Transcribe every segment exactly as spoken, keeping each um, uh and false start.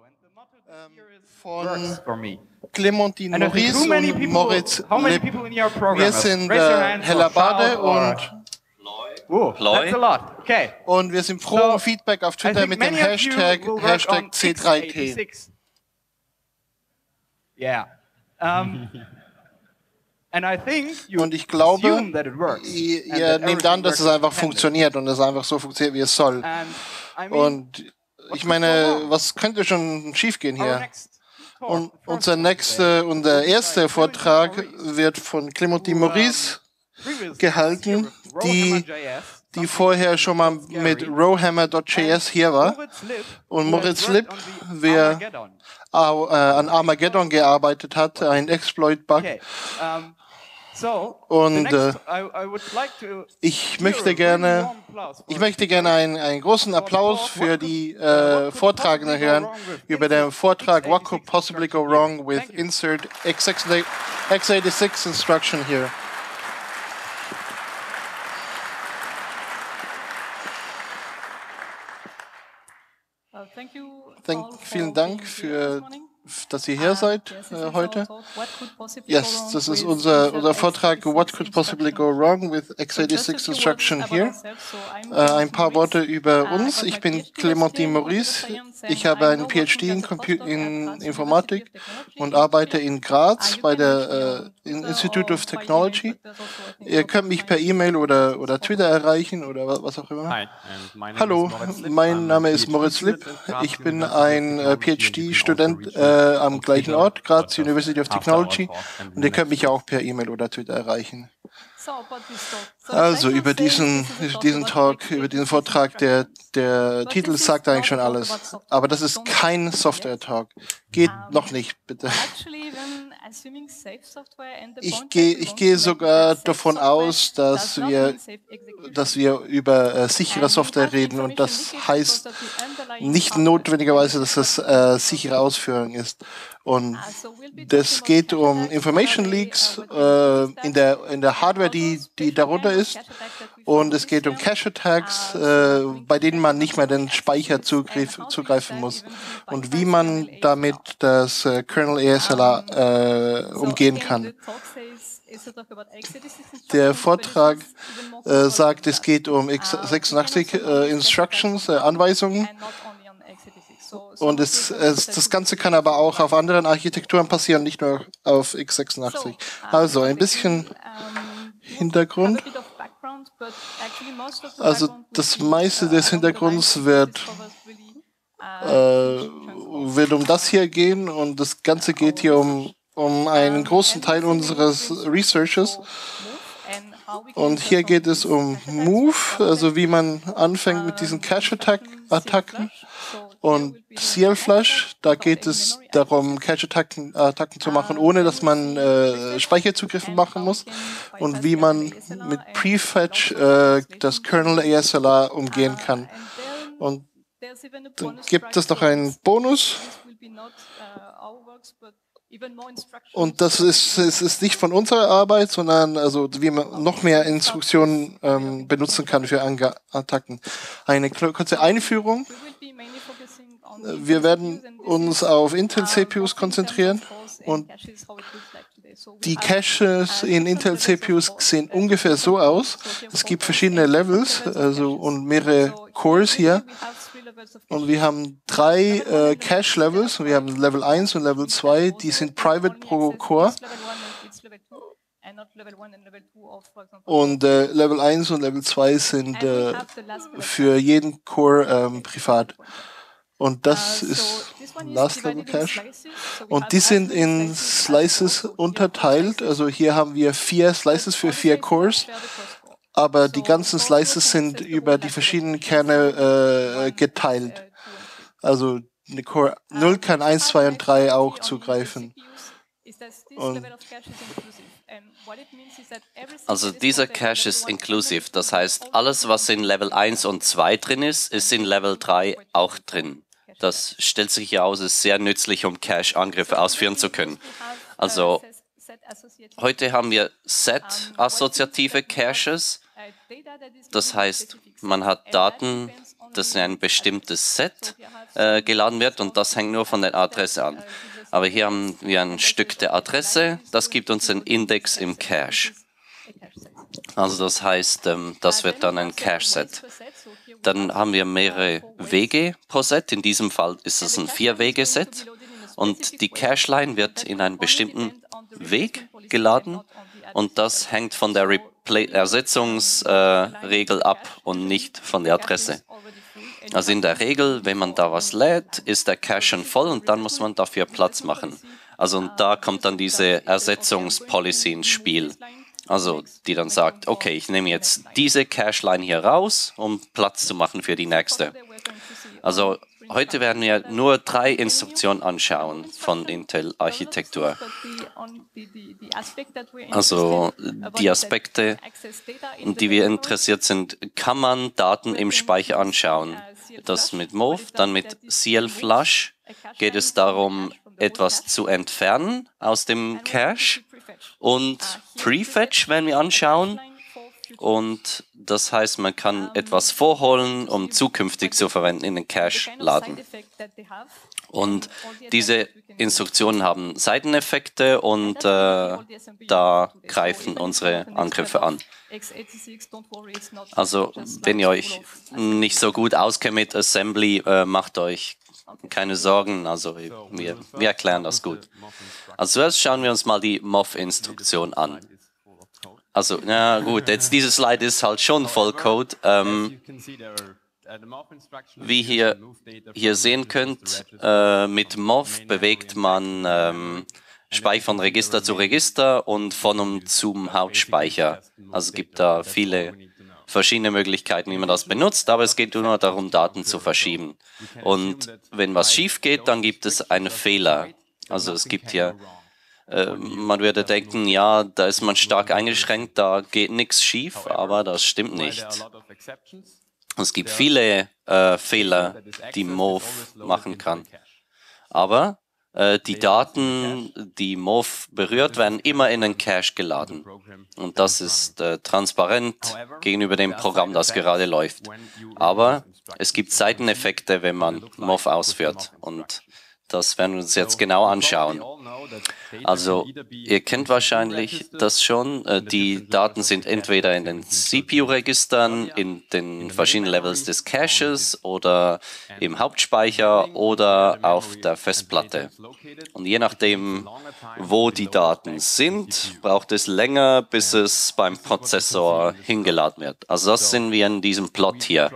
von Clémentine Maurice und Moritz Lipp. Wir sind äh, Hellebarde und Ooh, that's a lot. Okay. Und wir sind froh um Feedback auf Twitter mit dem Hashtag, Hashtag C drei T. Yeah. Um, and I think you und ich glaube, assume that it works, ihr, ihr nehmt an, dass es einfach funktioniert und es einfach so funktioniert, wie es soll. And, I mean, und ich meine, was könnte schon schiefgehen hier? Und unser nächster und der erste Vortrag wird von Clémentine Maurice gehalten, die, die vorher schon mal mit Rowhammer Punkt J S hier war. Und Moritz Lipp, wer auch, äh, an Armageddon gearbeitet hat, ein Exploit-Bug. Und äh, ich möchte gerne, ich möchte gerne einen, einen großen Applaus für die äh, Vortragenden hören über den Vortrag What Could Possibly Go Wrong with Insert x eighty-six Instruction here. Thank, vielen Dank für, dass ihr hier seid äh, heute. Yes, das ist unser, unser Vortrag What Could Possibly Go Wrong with x eighty-six Instruction here. Äh, ein paar Worte über uns. Ich bin Clémentine Maurice. Ich habe einen P H D in, Compu in Informatik und arbeite in Graz bei der äh, Institute of Technology. Ihr könnt mich per E-Mail oder, oder Twitter erreichen oder was auch immer. Hi, Hallo, mein Name ist Moritz Lipp. Ich bin ein äh, P H D-Student äh, am gleichen Ort, Graz University of Technology. Und ihr könnt mich auch per E-Mail oder Twitter erreichen. Also über diesen, diesen Talk, über diesen Vortrag, der, der Titel sagt eigentlich schon alles. Aber das ist kein Software-Talk. Geht noch nicht, bitte. Ich gehe, ich gehe sogar davon aus, dass wir, dass wir über äh, sichere Software reden und das heißt nicht notwendigerweise, dass das äh, sichere Ausführung ist. Und das geht um Information Leaks äh, in der in der Hardware, die die darunter ist, und es geht um Cache Attacks, äh, bei denen man nicht mehr den Speicher zugriff, zugreifen muss und wie man damit das äh, Kernel A S L R äh, umgehen kann. Der Vortrag äh, sagt, es geht um x sechsundachtzig äh, Instructions, äh, Anweisungen. Und es, es, das Ganze kann aber auch auf anderen Architekturen passieren, nicht nur auf x sechsundachtzig. Also ein bisschen Hintergrund. Also das meiste des Hintergrunds wird, äh, wird um das hier gehen und das Ganze geht hier um, um einen großen Teil unseres Researches. Und hier geht es um Move, also wie man anfängt mit diesen Cache-Attacken. Und C L-Flush, da geht es darum, Cache-Attacken Attacken zu machen, ohne dass man äh, Speicherzugriffe machen muss. Und wie man mit Prefetch äh, das Kernel A S L R umgehen kann. Und dann gibt es noch einen Bonus. Und das ist, es ist nicht von unserer Arbeit, sondern also wie man noch mehr Instruktionen ähm, benutzen kann für Ange Attacken. Eine kurze Einführung. Wir werden uns auf Intel C P Us konzentrieren und die Caches in Intel C P Us sehen ungefähr so aus. Es gibt verschiedene Levels, also und mehrere Cores hier. Und wir haben drei äh, Cache-Levels. Wir haben Level eins und Level zwei, die sind private pro Core. Und äh, Level eins und Level zwei sind äh, für jeden Core ähm, privat. Und das ist Last Level Cache. Und die sind in Slices unterteilt. Also hier haben wir vier Slices für vier Cores. Aber die ganzen Slices sind über die verschiedenen Kerne äh, geteilt. Also eine Core null kann eins, zwei und drei auch zugreifen. Und also dieser Cache ist inklusiv. Das heißt, alles, was in Level eins und zwei drin ist, ist in Level drei auch drin. Das stellt sich ja aus, ist sehr nützlich, um Cache-Angriffe ausführen zu können. Also heute haben wir Set-assoziative Caches. Das heißt, man hat Daten das in ein bestimmtes Set äh, geladen wird und das hängt nur von der Adresse an. Aber hier haben wir ein Stück der Adresse, das gibt uns einen Index im Cache. Also das heißt, ähm, das wird dann ein Cache-Set. Dann haben wir mehrere Wege pro Set, in diesem Fall ist es ein Vier-Wege-Set und die Cache-Line wird in einen bestimmten Weg geladen und das hängt von der Ersetzungsregel äh, ab und nicht von der Adresse. Also in der Regel, wenn man da was lädt, ist der Cache schon voll und dann muss man dafür Platz machen. Also und da kommt dann diese Ersetzungspolicy ins Spiel. Also die dann sagt, okay, ich nehme jetzt diese Cache-Line hier raus, um Platz zu machen für die nächste. Also heute werden wir nur drei Instruktionen anschauen von Intel-Architektur. Also die Aspekte, in die wir interessiert sind, kann man Daten im Speicher anschauen. Das mit Move, dann mit C L Flush geht es darum, etwas zu entfernen aus dem Cache. Und Prefetch werden wir anschauen. Und das heißt, man kann etwas vorholen, um zukünftig zu verwenden in den Cache-Laden. Und diese Instruktionen haben Seiteneffekte und äh, da greifen unsere Angriffe an. Also, wenn ihr euch nicht so gut auskennt mit Assembly, äh, macht euch keine Sorgen, also wir, wir erklären das gut. Also zuerst schauen wir uns mal die M O F-Instruktion an. Also, na gut, jetzt diese Slide ist halt schon Vollcode. Ähm, wie ihr hier sehen könnt, äh, mit M O F bewegt man ähm, Speicher von Register zu Register und von und zum Hauptspeicher. Also es gibt da viele verschiedene Möglichkeiten, wie man das benutzt, aber es geht nur darum, Daten zu verschieben. Und wenn was schief geht, dann gibt es einen Fehler. Also es gibt hier, äh, man würde denken, ja, da ist man stark eingeschränkt, da geht nichts schief, aber das stimmt nicht. Es gibt viele äh, Fehler, die M O F machen kann. Aber äh, die Daten, die M O F berührt, werden immer in den Cache geladen. Und das ist äh, transparent gegenüber dem Programm, das gerade läuft. Aber es gibt Seiteneffekte, wenn man M O F ausführt. Und das werden wir uns jetzt genau anschauen. Also, ihr kennt wahrscheinlich das schon. Die Daten sind entweder in den C P U-Registern, in den verschiedenen Levels des Caches oder im Hauptspeicher oder auf der Festplatte. Und je nachdem, wo die Daten sind, braucht es länger, bis es beim Prozessor hingeladen wird. Also das sind wir in diesem Plot hier.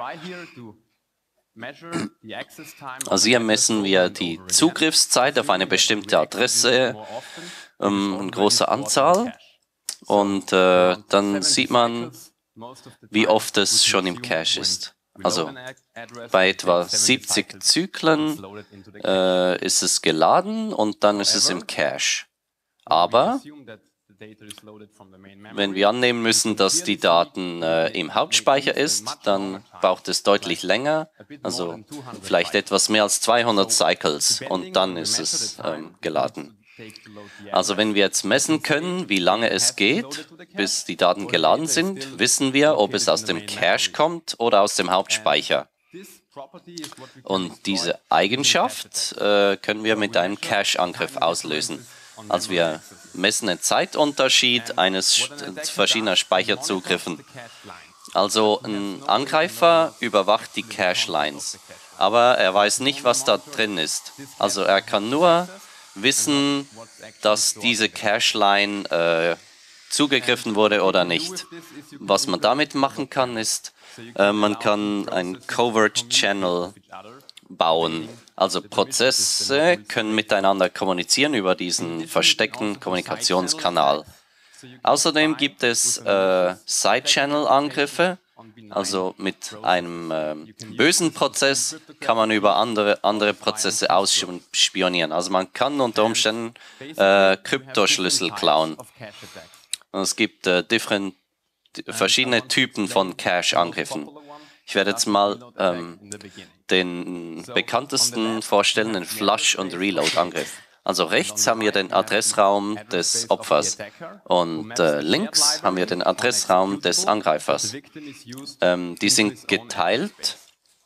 Also hier messen wir die Zugriffszeit auf eine bestimmte Adresse, ähm, eine große Anzahl, und äh, dann sieht man, wie oft es schon im Cache ist. Also bei etwa siebzig Zyklen äh, ist es geladen und dann ist es im Cache. Aber wenn wir annehmen müssen, dass die Daten äh, im Hauptspeicher ist, dann braucht es deutlich länger, also vielleicht etwas mehr als zweihundert Cycles, und dann ist es ähm, geladen. Also wenn wir jetzt messen können, wie lange es geht, bis die Daten geladen sind, wissen wir, ob es aus dem Cache kommt oder aus dem Hauptspeicher. Und diese Eigenschaft äh, können wir mit einem Cache-Angriff auslösen. Also wir messen den Zeitunterschied eines verschiedener Speicherzugriffen. Also ein Angreifer überwacht die Cache-Lines, aber er weiß nicht, was da drin ist. Also er kann nur wissen, dass diese Cache-Line äh, zugegriffen wurde oder nicht. Was man damit machen kann, ist, äh, man kann ein Covert Channel bauen. Also Prozesse können miteinander kommunizieren über diesen versteckten Kommunikationskanal. Außerdem gibt es äh, Side-Channel-Angriffe. Also mit einem äh, bösen Prozess kann man über andere, andere Prozesse ausspionieren. Also man kann unter Umständen äh, Kryptoschlüssel klauen. Und es gibt äh, different, verschiedene Typen von Cache-Angriffen. Ich werde jetzt mal ähm, den bekanntesten vorstellen, den Flush- und Reload-Angriff. Also rechts haben wir den Adressraum des Opfers und äh, links haben wir den Adressraum des Angreifers. Ähm, die sind geteilt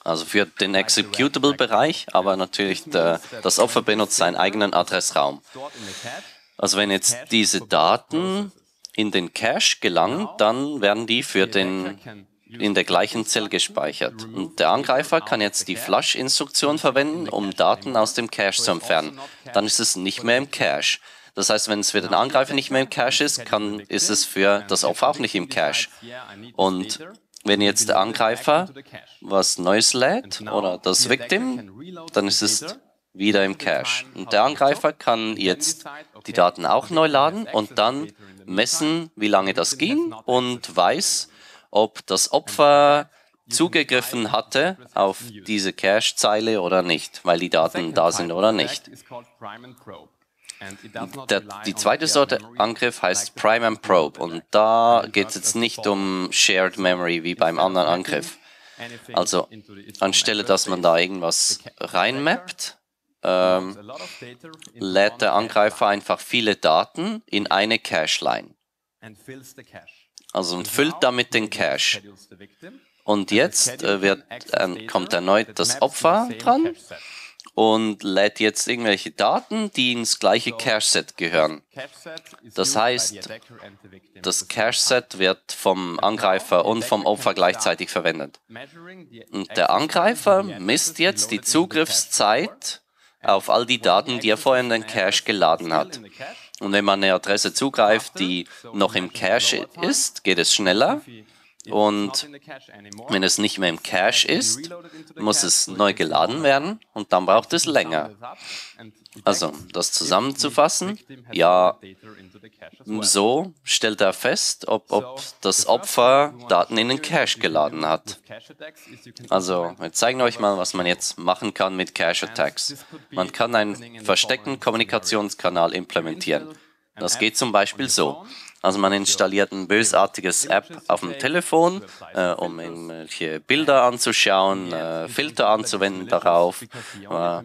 also für den Executable-Bereich, aber natürlich der, das Opfer benutzt seinen eigenen Adressraum. Also wenn jetzt diese Daten in den Cache gelangen, dann werden die für den in der gleichen Zelle gespeichert. Und der Angreifer kann jetzt die Flush-Instruktion verwenden, um Daten aus dem Cache zu entfernen. Dann ist es nicht mehr im Cache. Das heißt, wenn es für den Angreifer nicht mehr im Cache ist, kann, ist es für das Opfer auch nicht im Cache. Und wenn jetzt der Angreifer was Neues lädt oder das Victim, dann ist es wieder im Cache. Und der Angreifer kann jetzt die Daten auch neu laden und dann messen, wie lange das ging und weiß, ob das Opfer zugegriffen hatte auf diese Cache-Zeile oder nicht, weil die Daten da sind oder nicht. Der, die zweite Sorte Angriff heißt Prime and Probe und da geht es jetzt nicht um Shared Memory wie beim anderen Angriff. Also anstelle, dass man da irgendwas reinmappt, ähm, lädt der Angreifer einfach viele Daten in eine Cache-Line. Also und füllt damit den Cache. Und jetzt äh, wird, äh, kommt erneut das Opfer dran und lädt jetzt irgendwelche Daten, die ins gleiche Cache-Set gehören. Das heißt, das Cache-Set wird vom Angreifer und vom Opfer gleichzeitig verwendet. Und der Angreifer misst jetzt die Zugriffszeit auf all die Daten, die er vorher in den Cache geladen hat. Und wenn man eine Adresse zugreift, die noch im Cache ist, geht es schneller. Und wenn es nicht mehr im Cache ist, muss es neu geladen werden und dann braucht es länger. Also, das zusammenzufassen, ja, so stellt er fest, ob, ob das Opfer Daten in den Cache geladen hat. Also, wir zeigen euch mal, was man jetzt machen kann mit Cache-Attacks. Man kann einen versteckten Kommunikationskanal implementieren. Das geht zum Beispiel so. Also man installiert ein bösartiges App auf dem Telefon, äh, um irgendwelche Bilder anzuschauen, äh, Filter anzuwenden darauf. Äh,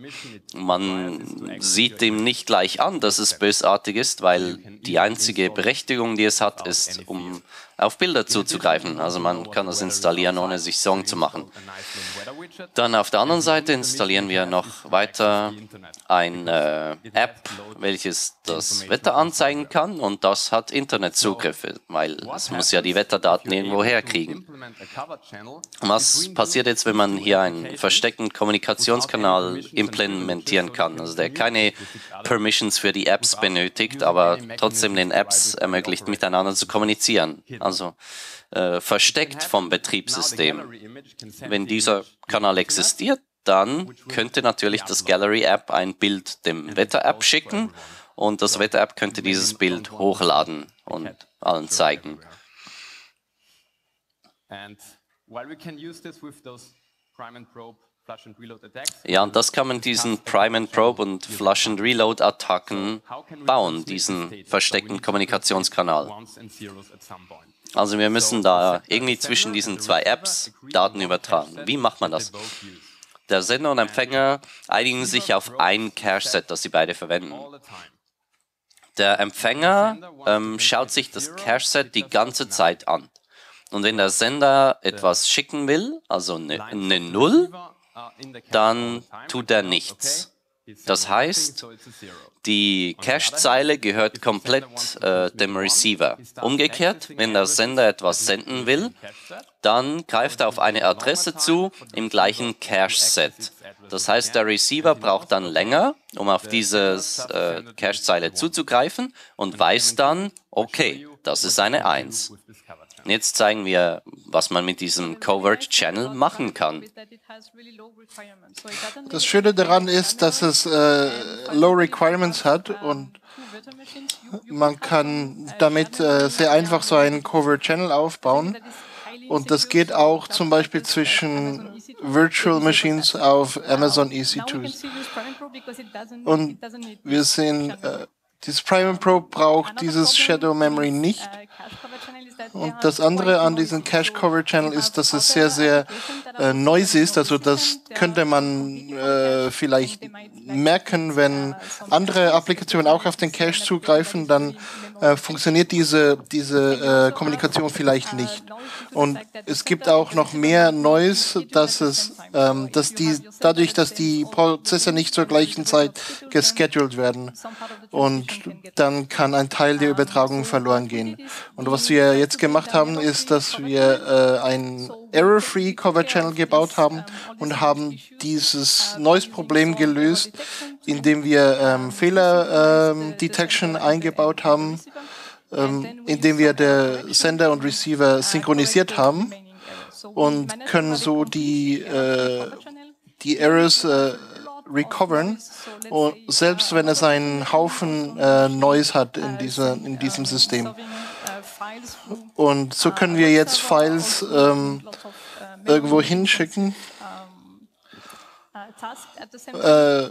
man sieht ihm nicht gleich an, dass es bösartig ist, weil die einzige Berechtigung, die es hat, ist, um auf Bilder zuzugreifen. Also man kann das installieren, ohne sich Sorgen zu machen. Dann auf der anderen Seite installieren wir noch weiter eine App, welches das Wetter anzeigen kann und das hat Internetzugriffe, weil es muss ja die Wetterdaten irgendwo herkriegen. Was passiert jetzt, wenn man hier einen versteckten Kommunikationskanal implementieren kann, also der keine Permissions für die Apps benötigt, aber trotzdem den Apps ermöglicht, miteinander zu kommunizieren? Also äh, versteckt vom Betriebssystem. Wenn dieser Kanal existiert, dann könnte natürlich das Gallery-App ein Bild dem Wetter-App schicken und das Wetter-App könnte dieses Bild hochladen und allen zeigen. Ja, und das kann man diesen Prime and Probe und Flush and Reload Attacken bauen, diesen versteckten Kommunikationskanal. Also wir müssen da irgendwie zwischen diesen zwei Apps Daten übertragen. Wie macht man das? Der Sender und Empfänger einigen sich auf ein Cache-Set, das sie beide verwenden. Der Empfänger ähm, schaut sich das Cache-Set die ganze Zeit an. Und wenn der Sender etwas schicken will, also eine, eine Null, dann tut er nichts. Das heißt, die Cache-Zeile gehört komplett äh, dem Receiver. Umgekehrt, wenn der Sender etwas senden will, dann greift er auf eine Adresse zu im gleichen Cache-Set. Das heißt, der Receiver braucht dann länger, um auf diese äh, Cache-Zeile zuzugreifen und weiß dann, okay, das ist eine eins. Jetzt zeigen wir, was man mit diesem Covert Channel machen kann. Das Schöne daran ist, dass es äh, Low Requirements hat und man kann damit äh, sehr einfach so einen Covert Channel aufbauen. Und das geht auch zum Beispiel zwischen Virtual Machines auf Amazon E C zwei. Und wir sehen äh, Dieses Prime and Probe braucht dieses Shadow Memory nicht. Und das andere an diesem Cache Cover Channel ist, dass es sehr, sehr äh, noisy ist. Also das könnte man äh, vielleicht merken, wenn andere Applikationen auch auf den Cache zugreifen, dann äh, funktioniert diese, diese äh, Kommunikation vielleicht nicht. Und es gibt auch noch mehr Noise, dass es, ähm, dass die, dadurch, dass die Prozesse nicht zur gleichen Zeit gescheduled werden. Und dann kann ein Teil der Übertragung verloren gehen. Und was wir jetzt gemacht haben, ist, dass wir äh, ein Error-Free Cover Channel gebaut haben und haben dieses Noise-Problem gelöst, indem wir ähm, Fehler-Detection ähm, eingebaut haben, ähm, indem wir der Sender und Receiver synchronisiert haben und können so die, äh, die Errors äh, recovern, und selbst wenn es einen Haufen äh, Noise hat in, dieser, in diesem System. Und so können wir jetzt Files ähm, irgendwo hinschicken. Äh,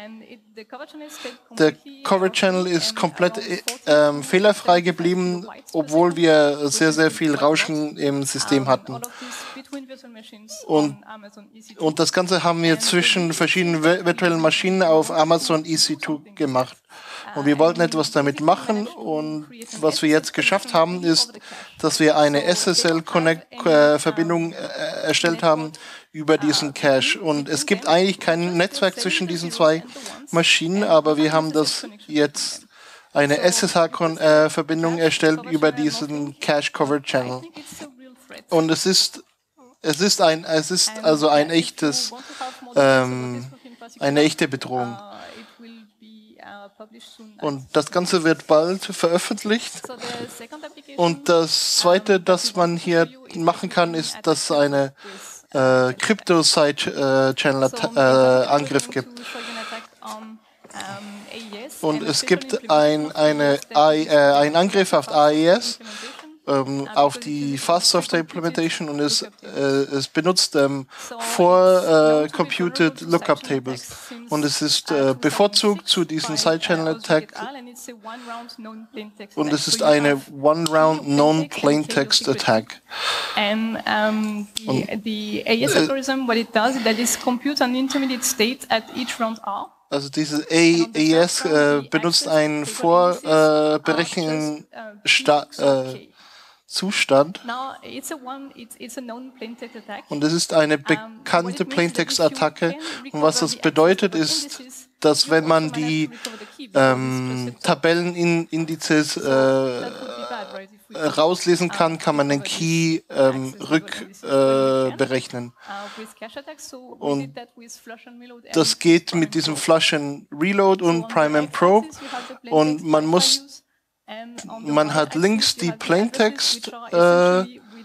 der Cover Channel ist komplett äh, fehlerfrei geblieben, obwohl wir sehr, sehr viel Rauschen im System hatten. Und, und das Ganze haben wir zwischen verschiedenen virtuellen Maschinen auf Amazon E C zwei gemacht. Und wir wollten etwas damit machen, und was wir jetzt geschafft haben, ist, dass wir eine S S L-Verbindung äh, erstellt haben über diesen Cache. Und es gibt eigentlich kein Netzwerk zwischen diesen zwei Maschinen, aber wir haben das jetzt eine S S H-Verbindung erstellt über diesen Cache Cover Channel. Und es ist es ist ein es ist also ein echtes ähm, eine echte Bedrohung. Und das Ganze wird bald veröffentlicht. Und das Zweite, das man hier machen kann, ist, dass es eine äh, Crypto-Side-Channel-Angriff äh, gibt. Und es gibt ein, eine, äh, einen Angriff auf A E S, ähm, auf die Fast Software Implementation, und es, äh, es benutzt ähm, vor äh, Computed Lookup Tables. Und es ist äh, bevorzugt zu diesem Side-Channel-Attack. Und es ist eine One-Round Non-Plain-Text-Attack. And um, the, the A E S algorithm, what it does, that is compute an intermediate state at each round R. Also dieses A E S äh, benutzt einen vorberechneten äh, Zustand. Und es ist eine bekannte Plaintext-Attacke. Und was das bedeutet, ist, dass wenn man die ähm, Tabellenindizes äh, rauslesen kann, kann man den Key ähm, rückberechnen. Äh, und das geht mit diesem Flush and Reload und Prime and Probe. Und man muss Man hat links die Plaintext äh,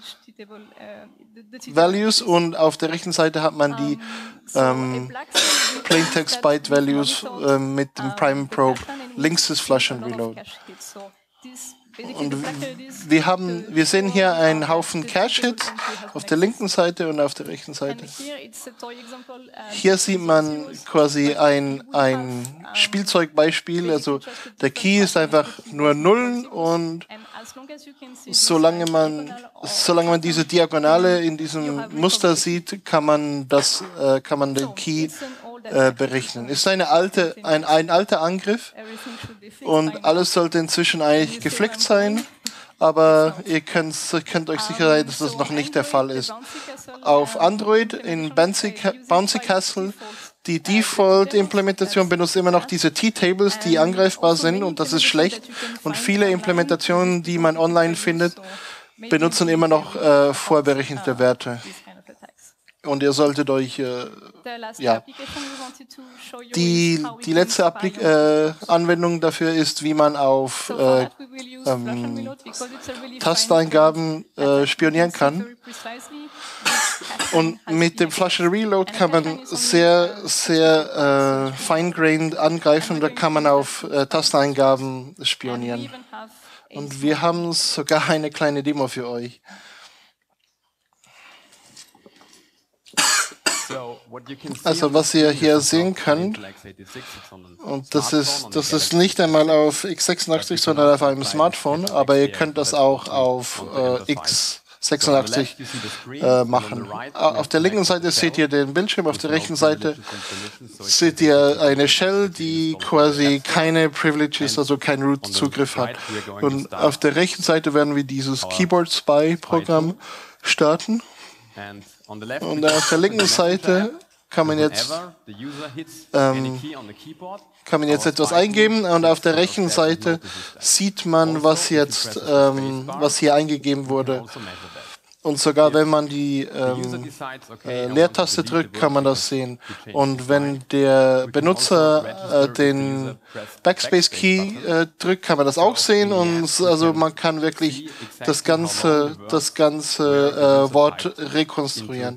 Values, und auf der rechten Seite hat man die ähm, Plaintext Byte Values äh, mit dem Prime Probe. Links ist Flush and Reload. Und wir haben, wir sehen hier einen Haufen Cache-Hits auf der linken Seite und auf der rechten Seite. Hier sieht man quasi ein, ein Spielzeugbeispiel, also der Key ist einfach nur Nullen, und solange man, solange man diese Diagonale in diesem Muster sieht, kann man das, äh, kann man den Key äh, berechnen. Ist eine alte, ein, ein alter Angriff, und alles sollte inzwischen eigentlich geflickt sein, aber ihr könnt, könnt euch sicher sein, dass das noch nicht der Fall ist. Auf Android in Bouncy, Bouncy Castle, die Default-Implementation benutzt immer noch diese T-Tables, die angreifbar sind, und das ist schlecht. Und viele Implementationen, die man online findet, benutzen immer noch äh, vorberechnete Werte. Und ihr solltet euch, äh, ja, die, die letzte Appli äh, Anwendung dafür ist, wie man auf äh, ähm, Tasteingaben äh, spionieren kann. Und mit dem Flush and Reload kann man sehr, sehr äh, fine-grained angreifen. Da kann man auf äh, Tasteingaben spionieren. Und wir haben sogar eine kleine Demo für euch. Also was ihr hier sehen könnt, und das ist, das ist nicht einmal auf x sechsundachtzig, sondern auf einem Smartphone, aber ihr könnt das auch auf äh, x sechsundachtzig äh, machen. Auf der linken Seite seht ihr den Bildschirm, auf der rechten Seite seht ihr eine Shell, die quasi keine Privileges, also keinen Root-Zugriff hat. Und auf der rechten Seite werden wir dieses Keyboard Spy-Programm starten. Und auf der linken Seite kann man jetzt ähm, kann man jetzt etwas eingeben und auf der rechten Seite sieht man, was jetzt ähm, was hier eingegeben wurde. Und sogar wenn man die ähm, äh, Leertaste drückt, kann man das sehen. Und wenn der Benutzer äh, den Backspace-Key äh, drückt, kann man das auch sehen. Und also man kann wirklich das ganze, das ganze äh, Wort rekonstruieren,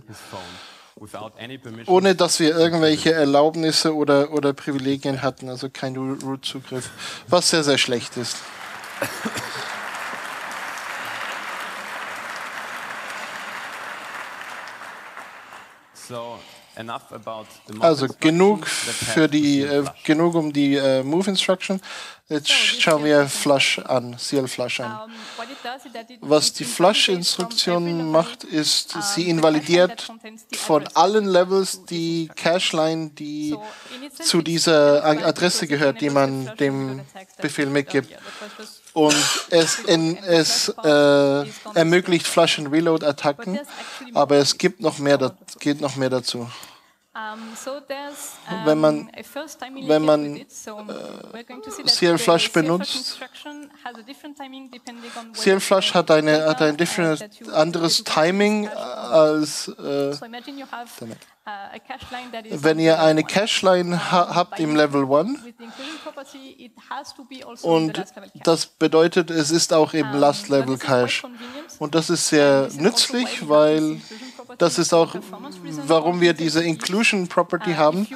ohne dass wir irgendwelche Erlaubnisse oder, oder Privilegien hatten, also kein Root-Zugriff, was sehr, sehr schlecht ist. Also genug für die, äh, genug um die äh, Move Instruction. Jetzt schauen wir Flush an, C L Flush an. Was die Flush-Instruktion macht, ist, sie invalidiert von allen Levels die Cache-Line, die zu dieser Adresse gehört, die man dem Befehl mitgibt. Und es, in, es äh, ermöglicht Flush-and-Reload-Attacken, aber es gibt noch mehr, da, geht noch mehr dazu. Wenn man, wenn man äh, C L Flush benutzt, C L Flush hat, eine, hat ein different, anderes Timing als äh, wenn ihr eine Cache-Line ha habt im Level eins und das bedeutet, es ist auch im Last-Level-Cache. Und das ist sehr nützlich, weil das ist auch, warum wir diese Inclusion Property haben.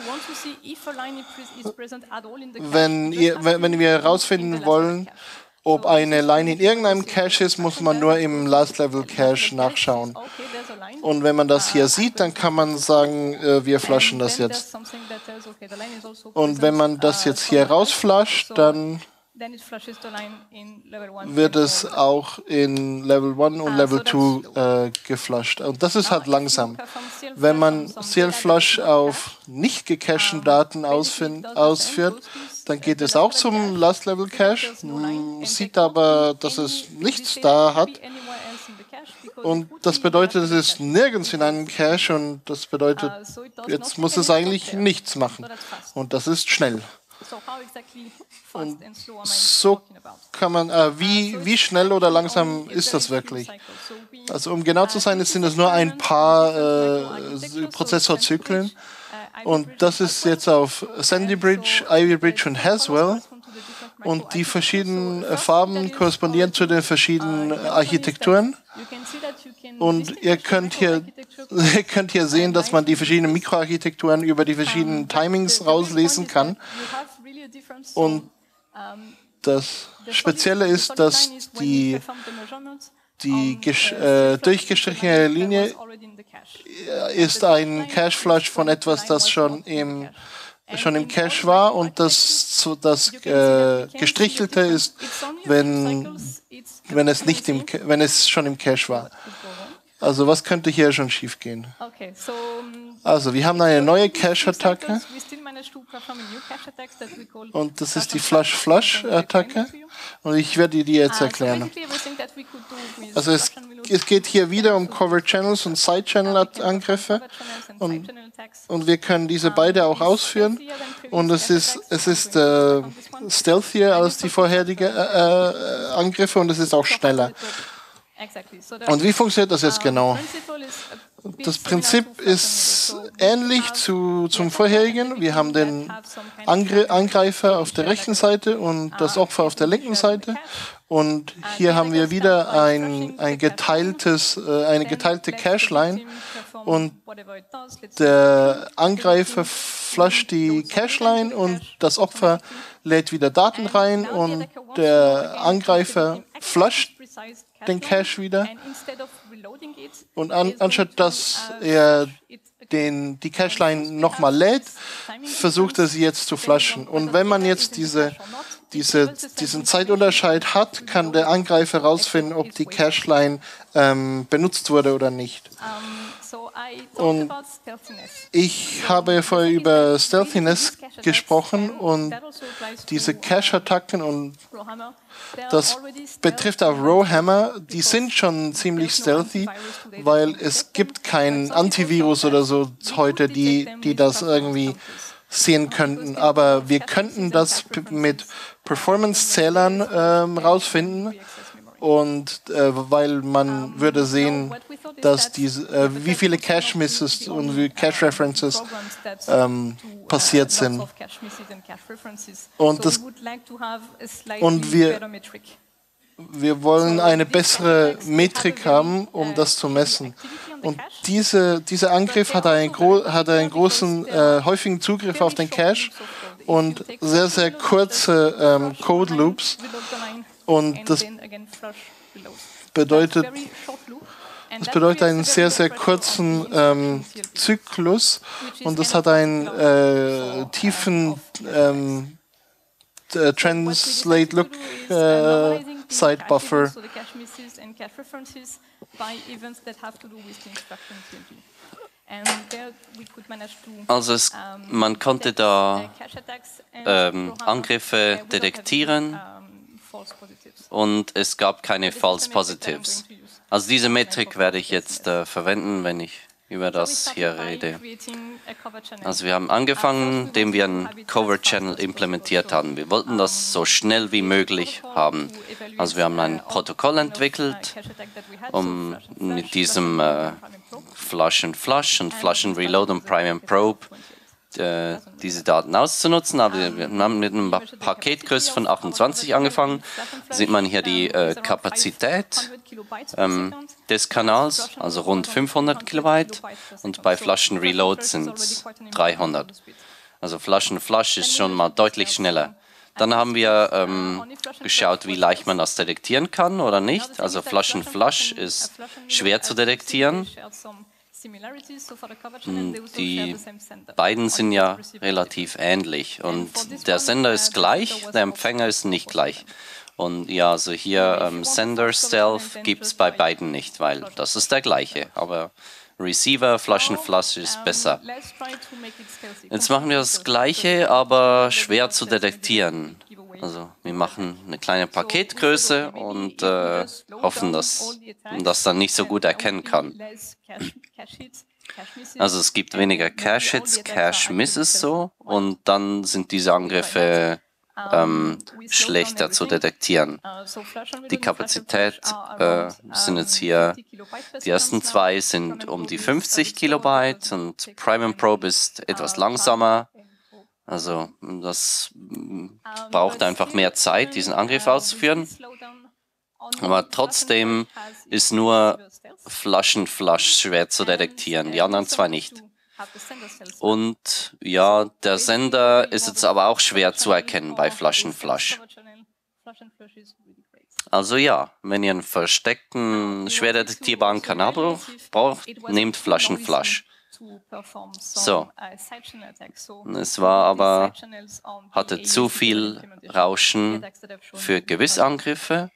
Wenn, ihr, wenn wir herausfinden wollen, ob eine Line in irgendeinem Cache ist, muss man nur im Last-Level-Cache nachschauen. Und wenn man das hier sieht, dann kann man sagen, äh, wir flushen das jetzt. Und wenn man das jetzt hier rausflusht, dann wird es auch in Level eins und Level zwei äh, geflusht. Und das ist halt langsam. Wenn man C L Flush auf nicht gecachten Daten ausführt, dann geht es auch zum Last Level Cache, sieht aber, dass es nichts da hat. Und das bedeutet, es ist nirgends in einem Cache und das bedeutet, jetzt muss es eigentlich nichts machen. Und das ist schnell. Und so kann man, äh, wie, wie schnell oder langsam ist das wirklich? Also um genau zu sein, es sind es nur ein paar äh, Prozessorzyklen. Und das ist jetzt auf Sandy Bridge, Ivy Bridge und Haswell. Und die verschiedenen Farben korrespondieren zu den verschiedenen Architekturen. Und ihr könnt hier, ihr könnt hier sehen, dass man die verschiedenen Mikroarchitekturen über die verschiedenen Timings rauslesen kann. Und das Spezielle ist, dass die, die äh, durchgestrichene Linie ist ein Cache-Flush von etwas, das schon im schon im Cache war, und das, das äh, Gestrichelte ist, wenn, wenn, es nicht im, wenn es schon im Cache war. Also was könnte hier schon schief gehen? Also wir haben eine neue Cache-Attacke und das ist die Flush-Flush-Attacke und ich werde die jetzt erklären. Also es, es geht hier wieder um Cover-Channels und Side-Channel-Angriffe und, und wir können diese beide auch ausführen und es ist, es ist äh, stealthier als die vorherigen äh, äh, Angriffe und es ist auch schneller. Und wie funktioniert das jetzt genau? Das Prinzip ist ähnlich zu, zum vorherigen. Wir haben den Angr- Angreifer auf der rechten Seite und das Opfer auf der linken Seite. Und hier haben wir wieder ein, ein geteiltes, äh, eine geteilte Cache-Line. Und der Angreifer flusht die Cache-Line und das Opfer lädt wieder Daten rein und der Angreifer flusht den Cache wieder. Und an, anstatt dass er den, die Cache-Line nochmal lädt, versucht er sie jetzt zu flashen. Und wenn man jetzt diese, diese, diesen Zeitunterschied hat, kann der Angreifer herausfinden, ob die Cache-Line ähm, benutzt wurde oder nicht. Und ich habe vorher über Stealthiness gesprochen und diese Cache-Attacken, und das betrifft auch Rowhammer, die sind schon ziemlich stealthy, weil es gibt kein Antivirus oder so heute, die, die das irgendwie sehen könnten. Aber wir könnten das mit Performance-Zählern ähm, rausfinden. Und äh, weil man würde sehen, dass diese, äh, wie viele Cache-Misses und wie Cache-References ähm, passiert sind. Und, das, und wir, wir wollen eine bessere Metrik haben, um das zu messen. Und diese, dieser Angriff hat einen, gro hat einen großen, äh, häufigen Zugriff auf den Cache und sehr, sehr kurze ähm, Code-Loops. Und das bedeutet, das bedeutet einen sehr, sehr kurzen ähm, Zyklus und das hat einen äh, tiefen ähm, Translate Look äh, Side Buffer. Also es, man konnte da ähm, Angriffe detektieren und es gab keine False Positives. Also diese Metrik werde ich jetzt äh, verwenden, wenn ich über das hier rede. Also wir haben angefangen, indem wir einen Covert Channel implementiert haben. Wir wollten das so schnell wie möglich haben. Also wir haben ein Protokoll entwickelt, um mit diesem äh, Flush and Flush und Flush and Reload und Prime and Probe äh, diese Daten auszunutzen. Aber wir haben mit einer Paketgröße von achtundzwanzig angefangen. Da sieht man hier die äh, Kapazität ähm, des Kanals, also rund fünfhundert Kilobyte. Und bei Flush and Reload sind es dreihundert. Also Flush and Flush ist schon mal deutlich schneller. Dann haben wir ähm, geschaut, wie leicht man das detektieren kann oder nicht. Also Flush and Flush ist schwer zu detektieren. Die beiden sind ja relativ ähnlich und der Sender ist gleich, der Empfänger ist nicht gleich. Und ja, also hier ähm, Sender Stealth gibt es bei beiden nicht, weil das ist der gleiche, aber Receiver, Flush and Flush ist besser. Jetzt machen wir das Gleiche, aber schwer zu detektieren. Also wir machen eine kleine Paketgröße und äh, hoffen, dass man das dann nicht so gut erkennen kann. Also es gibt weniger Cache-Hits, Cache-Misses so und dann sind diese Angriffe ähm, schlechter zu detektieren. Die Kapazität äh, sind jetzt hier, die ersten zwei sind um die fünfzig Kilobyte und Prime and Probe ist etwas langsamer. Also das braucht einfach mehr Zeit, diesen Angriff auszuführen. Aber trotzdem ist nur Flush and Flush schwer zu detektieren, die anderen zwei nicht. Und ja, der Sender ist jetzt aber auch schwer zu erkennen bei Flush and Flush. Also ja, wenn ihr einen versteckten, schwer detektierbaren Kanal braucht, nehmt Flush and Flush. So, es war aber, hatte zu viel Rauschen für gewisse Angriffe.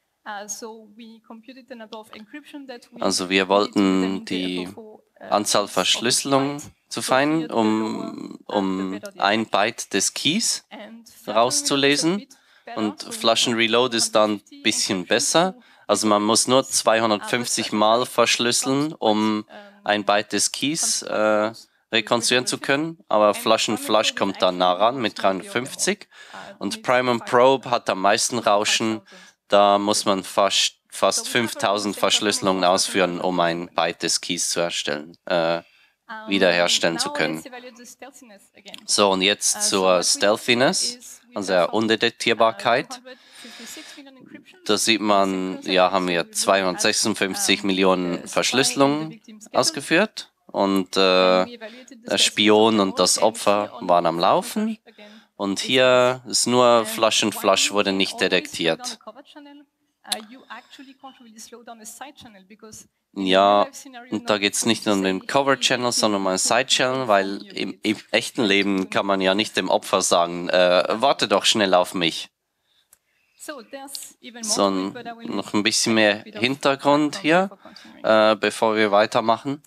Also wir wollten die Anzahl Verschlüsselungen zu finden, um, um ein Byte des Keys rauszulesen. Und Flush and Reload ist dann ein bisschen besser. Also man muss nur zweihundertfünfzig Mal verschlüsseln, um ein Byte des Keys äh, rekonstruieren zu können. Aber Flush and Flush kommt dann nah ran mit dreihundertfünfzig. Und Prime and Probe hat am meisten Rauschen. Da muss man fast, fast fünftausend Verschlüsselungen ausführen, um ein Byte des Keys zu erstellen, äh, wiederherstellen zu können. So, und jetzt zur Stealthiness, also der Undetektierbarkeit. Da sieht man, ja, haben wir zweihundertsechsundfünfzig Millionen Verschlüsselungen ausgeführt und äh, der Spion und das Opfer waren am Laufen. Und hier ist nur Flush and Flush wurde nicht detektiert. Ja, und da geht es nicht nur um den Cover-Channel, sondern um einen Side-Channel, weil im, im echten Leben kann man ja nicht dem Opfer sagen, äh, warte doch schnell auf mich. Sondern noch ein bisschen mehr Hintergrund hier, äh, bevor wir weitermachen.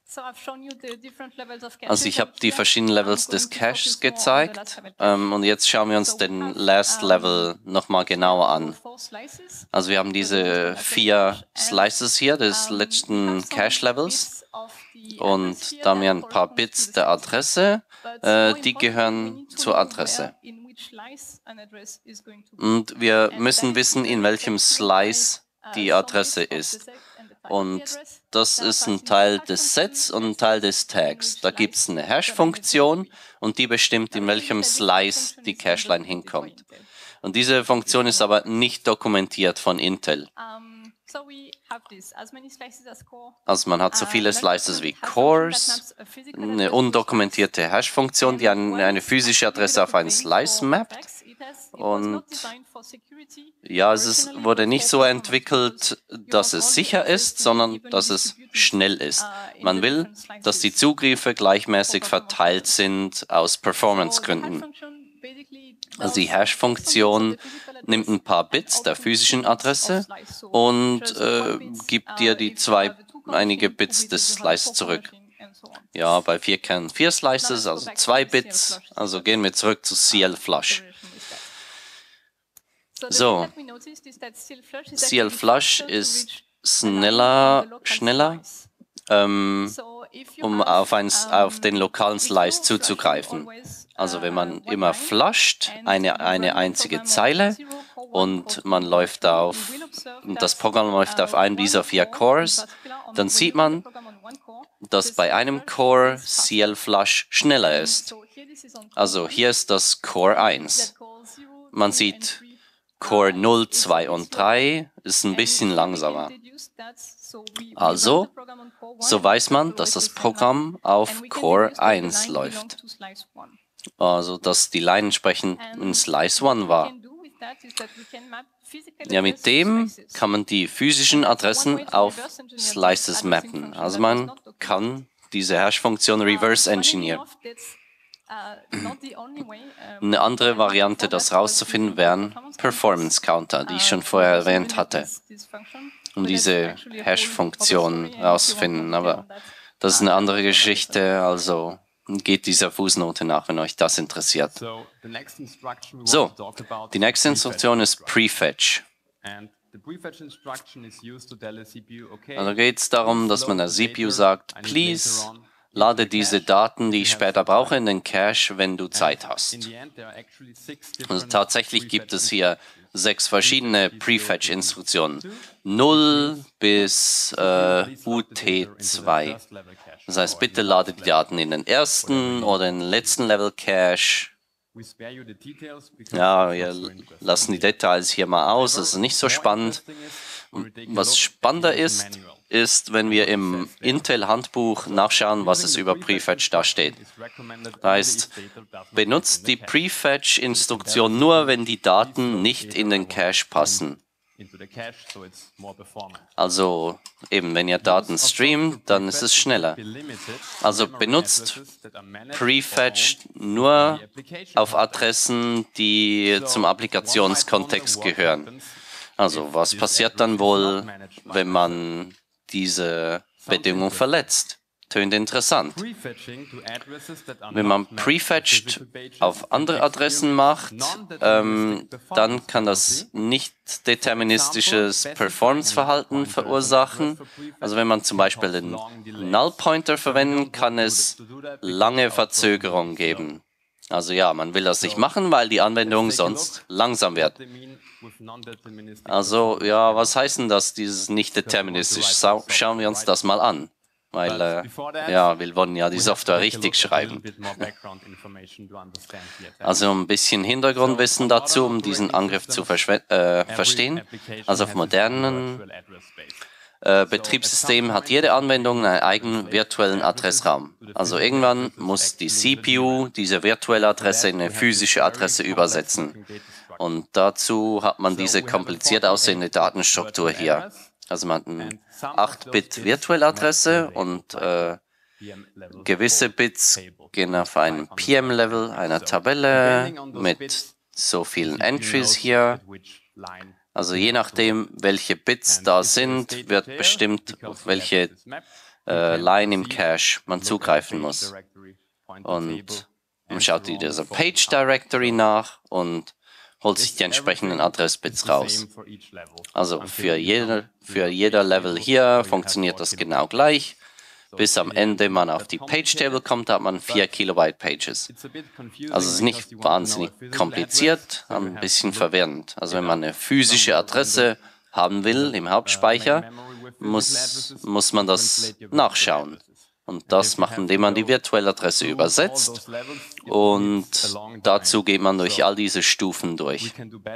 Also ich habe die verschiedenen Levels des Caches gezeigt ähm, und jetzt schauen wir uns den Last Level nochmal genauer an. Also wir haben diese vier Slices hier des letzten Cache-Levels und da haben wir ein paar Bits der Adresse, äh, die gehören zur Adresse. Und wir müssen wissen, in welchem Slice die Adresse ist. Und das ist ein Teil des Sets und ein Teil des Tags. Da gibt es eine Hash-Funktion und die bestimmt, in welchem Slice die Cache-Line hinkommt. Und diese Funktion ist aber nicht dokumentiert von Intel. Also man hat so viele Slices wie Cores, eine undokumentierte Hash-Funktion, die eine, eine physische Adresse auf einen Slice mappt. Und ja, es ist, wurde nicht so entwickelt, dass es sicher ist, sondern dass es schnell ist. Man will, dass die Zugriffe gleichmäßig verteilt sind aus Performance-Gründen. Also die Hash-Funktion nimmt ein paar Bits der physischen Adresse und äh, gibt dir die zwei, einige Bits des Slices zurück. Ja, bei vier Kernen vier Slices, also zwei Bits. Also gehen wir zurück zu C L Flush. So, C L Flush ist schneller, schneller ähm, um auf, ein, auf den lokalen Slice zuzugreifen. Also wenn man immer flusht, eine, eine einzige Zeile und man läuft auf, und das Programm läuft auf einem dieser vier Cores, dann sieht man, dass bei einem Core C L Flush schneller ist. Also hier ist das Core eins. Man sieht, Core null, zwei und drei ist ein bisschen langsamer. Also, so weiß man, dass das Programm auf Core eins läuft. Also, dass die Line entsprechend in Slice eins war. Ja, mit dem kann man die physischen Adressen auf Slices mappen. Also man kann diese Hash-Funktion reverse engineeren. Eine andere Variante, das rauszufinden, wären Performance Counter, die ich schon vorher erwähnt hatte, um diese Hash-Funktion rauszufinden. Aber das ist eine andere Geschichte, also geht dieser Fußnote nach, wenn euch das interessiert. So, die nächste Instruktion ist Prefetch. Also geht es darum, dass man der C P U sagt, please lade diese Daten, die ich später brauche, in den Cache, wenn du Zeit hast. Also tatsächlich gibt es hier sechs verschiedene Prefetch-Instruktionen. null bis äh, U T zwei. Das heißt, bitte lade die Daten in den ersten oder in den letzten Level Cache. Ja, wir lassen die Details hier mal aus, das ist nicht so spannend. Was spannender ist, ist, wenn wir im Intel-Handbuch nachschauen, was es über Prefetch da steht. Das heißt, benutzt die Prefetch-Instruktion nur, wenn die Daten nicht in den Cache passen. Also eben, wenn ihr Daten streamt, dann ist es schneller. Also benutzt Prefetch nur auf Adressen, die zum Applikationskontext gehören. Also was passiert dann wohl, wenn man diese Bedingung verletzt? Tönt interessant. Wenn man prefetched auf andere Adressen macht, ähm, dann kann das nicht deterministisches Performance-Verhalten verursachen. Also wenn man zum Beispiel den Null-Pointer verwendet, kann es lange Verzögerung geben. Also ja, man will das nicht machen, weil die Anwendung sonst langsam wird. Also ja, was heißt denn das, dieses nicht deterministisch? Schauen wir uns das mal an. Weil, äh, ja, wir wollen ja die Software richtig schreiben. Also ein bisschen Hintergrundwissen dazu, um diesen Angriff zu äh, verstehen. Also auf modernen äh, Betriebssystemen hat jede Anwendung einen eigenen virtuellen Adressraum. Also irgendwann muss die C P U diese virtuelle Adresse in eine physische Adresse übersetzen. Und dazu hat man diese kompliziert aussehende Datenstruktur hier. Also man hat eine acht Bit virtuelle Adresse und äh, gewisse Bits gehen auf ein P M-Level einer Tabelle mit so vielen Entries hier. Also je nachdem, welche Bits da sind, wird bestimmt, auf welche äh, Line im Cache man zugreifen muss. Und man schaut in dieser Page Directory nach und holt sich die entsprechenden Adressbits raus. Also für jeder, für jeder Level hier funktioniert das genau gleich. Bis am Ende man auf die Page Table kommt, hat man vier Kilobyte Pages. Also es ist nicht wahnsinnig kompliziert, ein bisschen verwirrend. Also wenn man eine physische Adresse haben will im Hauptspeicher, muss, muss man das nachschauen. Und das macht, indem man die virtuelle Adresse übersetzt. Und dazu geht man durch all diese Stufen durch.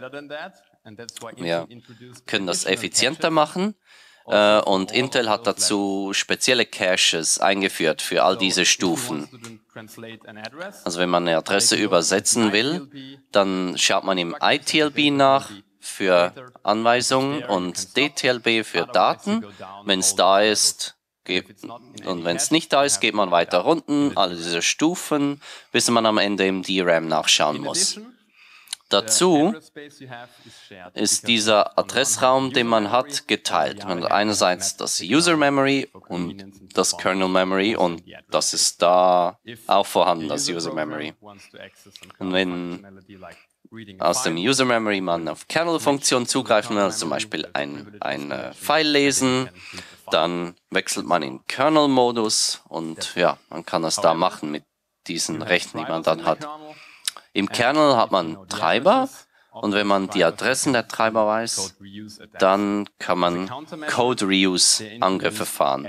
Wir können das effizienter machen. Und Intel hat dazu spezielle Caches eingeführt für all diese Stufen. Also wenn man eine Adresse übersetzen will, dann schaut man im I T L B nach für Anweisungen und D T L B für Daten. Wenn es da ist, geht, und wenn es nicht da ist, geht man weiter runter, alle diese Stufen, bis man am Ende im D RAM nachschauen muss. Dazu ist dieser Adressraum, den man hat, geteilt. Man hat einerseits das User Memory und das Kernel Memory und das ist da auch vorhanden, das User Memory. Und wenn aus dem User Memory man auf Kernel-Funktionen zugreifen will, also zum Beispiel ein, ein äh, File lesen, dann wechselt man in Kernel-Modus und ja, man kann das da machen mit diesen Rechten, die man dann hat. Im Kernel hat man Treiber und wenn man die Adressen der Treiber weiß, dann kann man Code-Reuse-Angriffe fahren.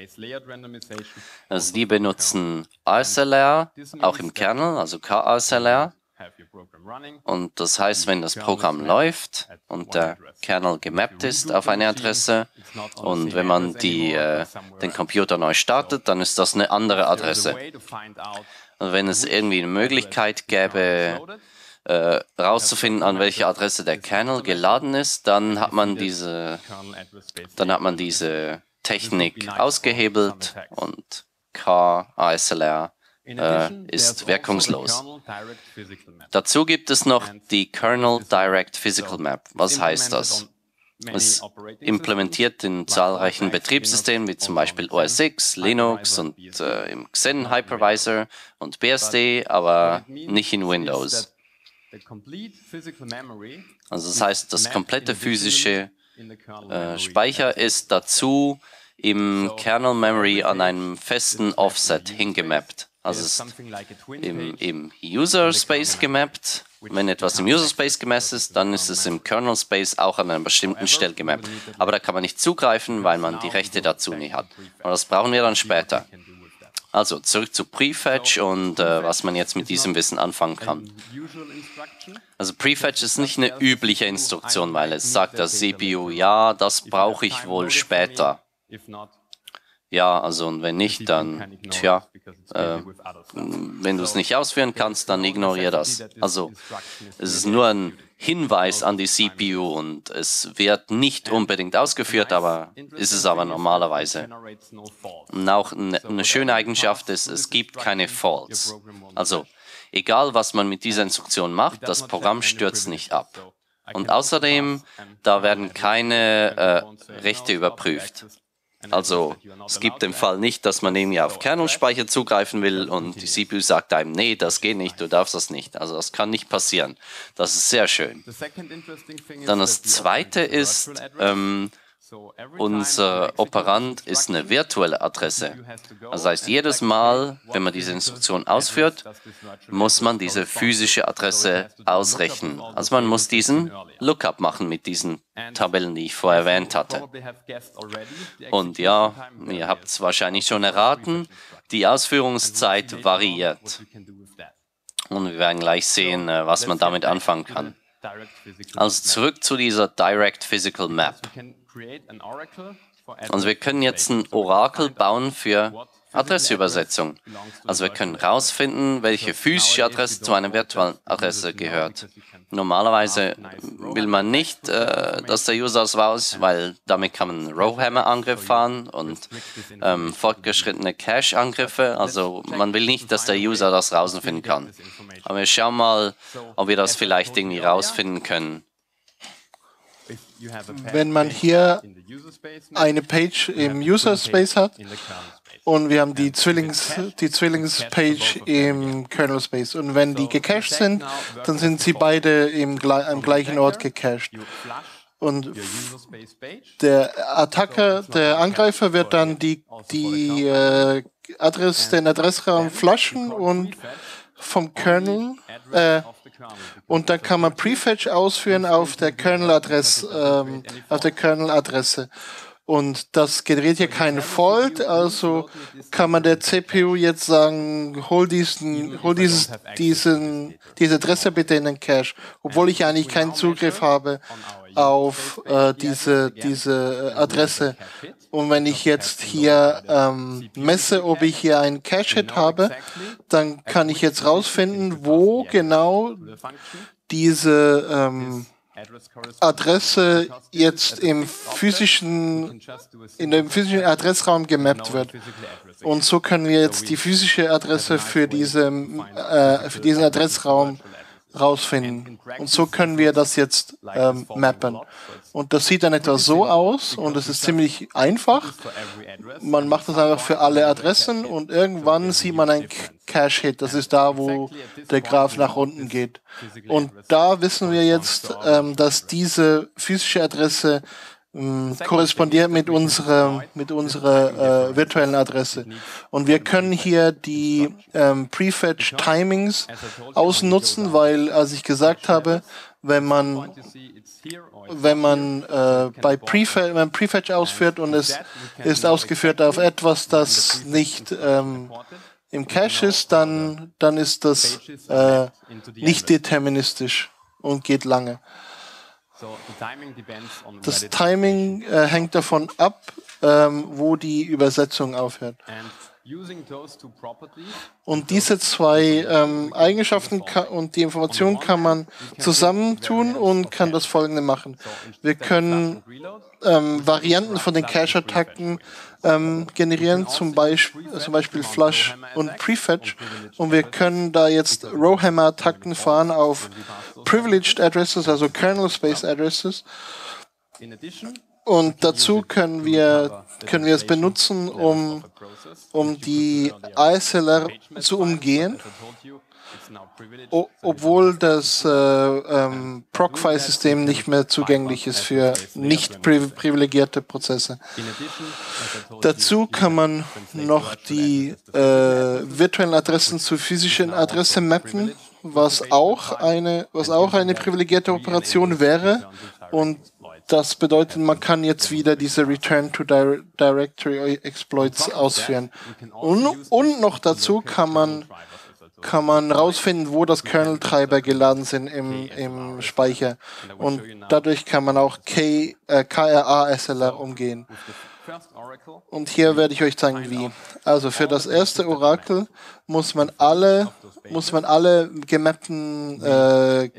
Also die benutzen A S L R, auch im Kernel, also K A S L R. Und das heißt, wenn das Programm läuft und der Kernel gemappt ist auf eine Adresse und wenn man die, äh, den Computer neu startet, dann ist das eine andere Adresse. Und wenn es irgendwie eine Möglichkeit gäbe, äh, rauszufinden, an welche Adresse der Kernel geladen ist, dann hat man diese, dann hat man diese Technik ausgehebelt und K A S L R äh, ist wirkungslos. Dazu gibt es noch die Kernel Direct Physical Map. Was heißt das? Es implementiert in zahlreichen Betriebssystemen, wie zum Beispiel O S X, Linux und äh, im Xen Hypervisor und B S D, aber nicht in Windows. Also das heißt, das komplette physische äh, Speicher ist dazu im Kernel Memory an einem festen Offset hingemappt. Also es ist im, im User Space gemappt. Wenn etwas im User Space gemappt ist, dann ist es im Kernel Space auch an einer bestimmten Stelle gemappt. Aber da kann man nicht zugreifen, weil man die Rechte dazu nicht hat. Aber das brauchen wir dann später. Also zurück zu Prefetch und äh, was man jetzt mit diesem Wissen anfangen kann. Also Prefetch ist nicht eine übliche Instruktion, weil es sagt der C P U, ja, das brauche ich wohl später. Ja, also und wenn nicht, dann, tja, äh, wenn du es nicht ausführen kannst, dann ignoriere das. Also es ist nur ein Hinweis an die C P U und es wird nicht unbedingt ausgeführt, aber ist es aber normalerweise. Und auch eine, eine schöne Eigenschaft ist, es gibt keine Faults. Also egal, was man mit dieser Instruktion macht, das Programm stürzt nicht ab. Und außerdem, da werden keine äh, Rechte überprüft. Also es gibt den Fall nicht, dass man irgendwie auf Kernelspeicher zugreifen will und die C P U sagt einem, nee, das geht nicht, du darfst das nicht. Also das kann nicht passieren. Das ist sehr schön. Dann das Zweite ist, ähm, unser Operand ist eine virtuelle Adresse. Das heißt, jedes Mal, wenn man diese Instruktion ausführt, muss man diese physische Adresse ausrechnen. Also man muss diesen Lookup machen mit diesen Tabellen, die ich vorher erwähnt hatte. Und ja, ihr habt es wahrscheinlich schon erraten, die Ausführungszeit variiert. Und wir werden gleich sehen, was man damit anfangen kann. Also zurück zu dieser Direct Physical Map. Also wir können jetzt ein Orakel bauen für Adressübersetzung. Also wir können herausfinden, welche physische Adresse zu einer virtuellen Adresse gehört. Normalerweise will man nicht, äh, dass der User das weiß, weil damit kann man einen Rowhammer-Angriff fahren und ähm, fortgeschrittene Cache-Angriffe. Also man will nicht, dass der User das rausfinden kann. Aber wir schauen mal, ob wir das vielleicht irgendwie rausfinden können. Wenn man hier eine Page im User Space hat und wir haben die Zwillings, die Zwillingspage im Kernel Space und wenn die gecached sind, dann sind sie beide im, am gleichen Ort gecached. Und der Attacker, der Angreifer wird dann die, die äh, Adress, den Adressraum flushen und vom Kernel äh, und dann kann man Prefetch ausführen auf der Kernel-Adresse, ähm, auf der Kernel-Adresse. Und das generiert hier keinen Fault, also kann man der C P U jetzt sagen, hol diesen, hol dieses, diesen, diese Adresse bitte in den Cache, obwohl ich eigentlich keinen Zugriff habe auf äh, diese, diese Adresse. Und wenn ich jetzt hier ähm, messe, ob ich hier einen Cache-Hit habe, dann kann ich jetzt rausfinden, wo genau diese ähm, Adresse jetzt im physischen, in dem physischen Adressraum gemappt wird. Und so können wir jetzt die physische Adresse für, diese, äh, für diesen Adressraum rausfinden. Und so können wir das jetzt ähm, mappen. Und das sieht dann etwa so aus und es ist ziemlich einfach. Man macht das einfach für alle Adressen und irgendwann sieht man ein Cache-Hit. Das ist da, wo der Graph nach unten geht. Und da wissen wir jetzt, ähm, dass diese physische Adresse ähm, korrespondiert mit unserer, mit unserer äh, virtuellen Adresse. Und wir können hier die ähm, Prefetch-Timings ausnutzen, weil, als ich gesagt habe, wenn man wenn man äh, bei Prefetch, wenn man Prefetch ausführt und es ist ausgeführt auf etwas, das nicht ähm, im Cache ist, dann, dann ist das äh, nicht deterministisch und geht lange. Das Timing äh, hängt davon ab, ähm, wo die Übersetzung aufhört. Und diese zwei ähm, Eigenschaften und die Information kann man zusammentun und kann das Folgende machen. Wir können ähm, Varianten von den Cache-Attacken ähm, generieren, zum Beispiel, zum Beispiel Flush und Prefetch. Und wir können da jetzt Rowhammer-Attacken fahren auf Privileged Addresses, also Kernel Space Addresses. Und dazu können wir, können wir es benutzen, um, um die A S L R zu umgehen, o obwohl das äh, ähm, Proc-File-System nicht mehr zugänglich ist für nicht privilegierte Prozesse. Dazu kann man noch die äh, virtuellen Adressen zu physischen Adressen mappen, was auch eine, was auch eine privilegierte Operation wäre. Und das bedeutet, man kann jetzt wieder diese Return to Directory Exploits ausführen. Und, und noch dazu kann man, kann man rausfinden, wo das Kernel-Treiber geladen sind im, im Speicher. Und dadurch kann man auch K, äh, K R A S L R umgehen. Und hier werde ich euch zeigen, wie. Also für das erste Orakel muss man alle, muss man alle gemappten äh, äh,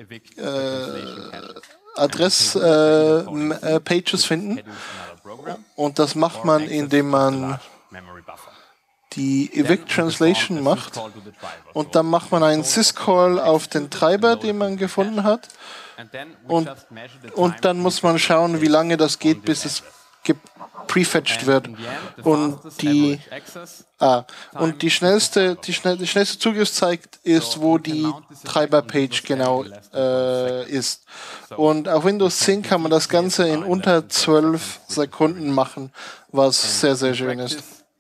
Adress-Pages äh, finden. Und das macht man, indem man die Evict Translation macht. Und dann macht man einen syscall auf den Treiber, den man gefunden hat. Und, und dann muss man schauen, wie lange das geht, bis es geprefetched wird. Und die, ah, und die schnellste, die, schnell, die schnellste Zugriffszeit ist, wo die Treiber-Page genau äh, ist. Und auf Windows zehn kann man das Ganze in unter zwölf Sekunden machen, was sehr, sehr schön ist.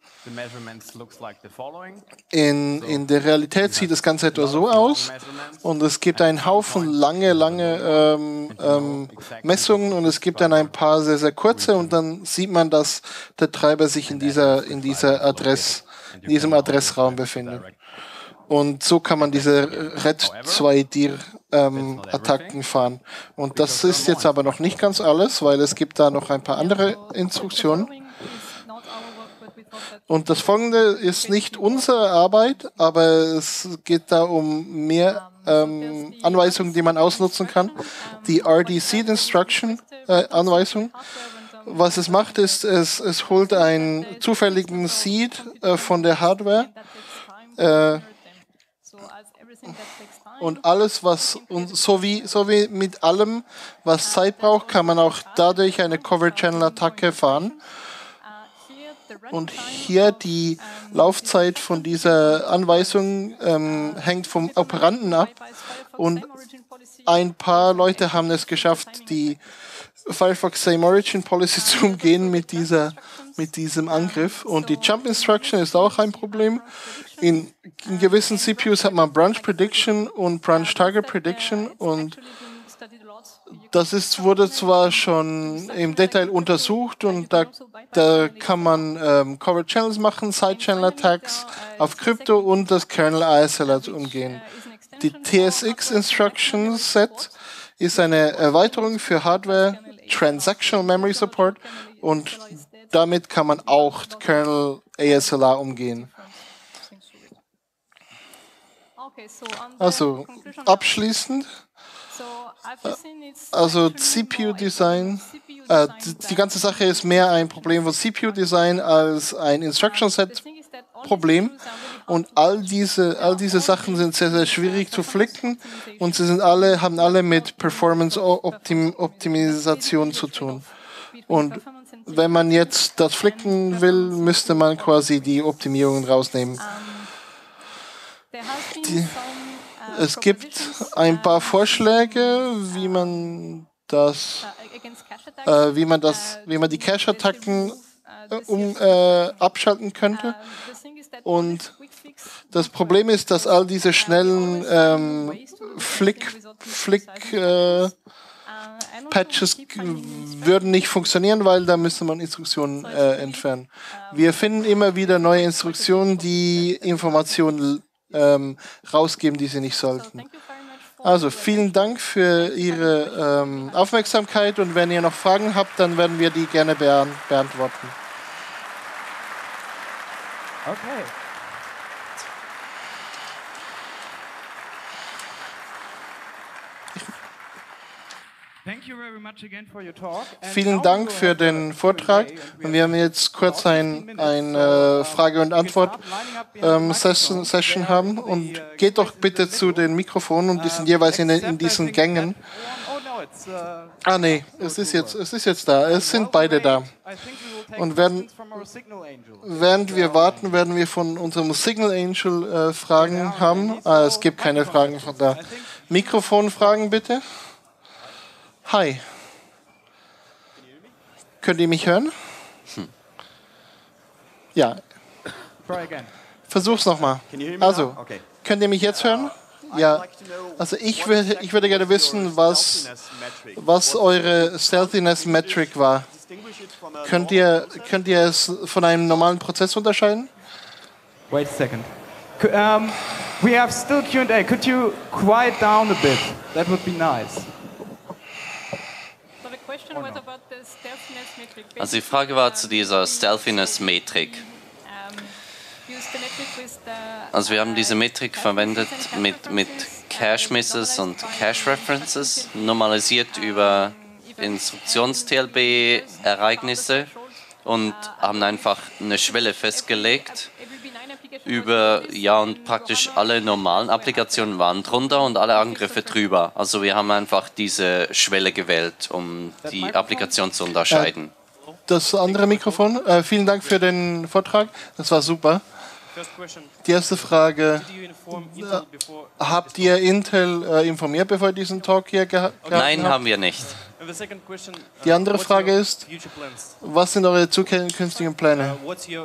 In, in der Realität sieht das Ganze etwa so aus und es gibt einen Haufen lange, lange ähm, ähm, Messungen und es gibt dann ein paar sehr, sehr kurze und dann sieht man, dass der Treiber sich in dieser, in dieser Adress, in diesem Adressraum befindet. Und so kann man diese Red zwei Dir ähm, Attacken fahren. Und das ist jetzt aber noch nicht ganz alles, weil es gibt da noch ein paar andere Instruktionen. Und das folgende ist nicht unsere Arbeit, aber es geht da um mehr ähm, Anweisungen, die man ausnutzen kann. Die R D Seed Instruction äh, Anweisung. Was es macht, ist, es, es holt einen zufälligen Seed äh, von der Hardware äh, und alles, was und so wie, so wie mit allem, was Zeit braucht, kann man auch dadurch eine Cover-Channel-Attacke fahren. Und hier die Laufzeit von dieser Anweisung ähm, hängt vom Operanten ab. Und ein paar Leute haben es geschafft, die Firefox Same Origin Policy zu umgehen mit, dieser, mit diesem Angriff. Und die Jump Instruction ist auch ein Problem. In, in gewissen C P Us hat man Branch Prediction und Branch Target Prediction. Und das ist, wurde zwar schon im Detail untersucht und da, da kann man ähm, Covered Channels machen, Side Channel Attacks auf Krypto und das Kernel A S L R umgehen. Die T S X Instruction Set ist eine Erweiterung für Hardware Transactional Memory Support und damit kann man auch Kernel A S L R umgehen. Also abschließend, also C P U-Design, äh, die, die ganze Sache ist mehr ein Problem von C P U-Design als ein Instruction-Set-Problem. Und all diese, all diese Sachen sind sehr, sehr schwierig zu flicken und sie sind alle, haben alle mit Performance-Optimisation zu tun. Und wenn man jetzt das flicken will, müsste man quasi die Optimierungen rausnehmen. Die, es gibt ein paar Vorschläge, wie man das, äh, wie man das, wie man die Cache-Attacken äh, um, äh, abschalten könnte. Und das Problem ist, dass all diese schnellen ähm, Flick, Flick äh, Patches würden nicht funktionieren, weil da müsste man Instruktionen äh, entfernen. Wir finden immer wieder neue Instruktionen, die Informationen ähm, rausgeben, die sie nicht sollten. Also vielen Dank für Ihre ähm, Aufmerksamkeit und wenn ihr noch Fragen habt, dann werden wir die gerne beant beantworten. Okay. Vielen Dank für den Vortrag. Und wir haben jetzt kurz ein, eine Frage- und Antwort-Session ähm, haben. Und geht doch bitte zu den Mikrofonen und die sind jeweils in, in diesen Gängen. Ah nee, es ist jetzt, es ist jetzt da. Es sind beide da. Und während, während wir warten, werden wir von unserem Signal Angel äh, Fragen haben. Ah, es gibt keine Fragen von da. Mikrofonfragen bitte. Hi. Könnt ihr mich hören? Hm. Ja. Versuch's nochmal. Also, könnt ihr mich jetzt hören? Ja. Also ich würde, ich würde gerne wissen, was, was eure Stealthiness Metric war. Könnt ihr, könnt ihr es von einem normalen Prozess unterscheiden? Wait a second. Um, we have still Q and A. Could you quiet down a bit? That would be nice. Also die Frage war zu dieser Stealthiness-Metrik. Also wir haben diese Metrik verwendet mit, mit Cache-Misses und Cache-References, normalisiert über Instruktions-T L B-Ereignisse und haben einfach eine Schwelle festgelegt über, ja, und praktisch alle normalen Applikationen waren drunter und alle Angriffe drüber. Also wir haben einfach diese Schwelle gewählt, um die Applikation zu unterscheiden. Das andere Mikrofon, äh, vielen Dank für den Vortrag, das war super. Die erste Frage, äh, habt ihr Intel äh, informiert, bevor ihr diesen Talk hier geha gehabt habt? Nein, haben wir nicht. Die andere Frage ist, was sind eure zukünftigen Pläne?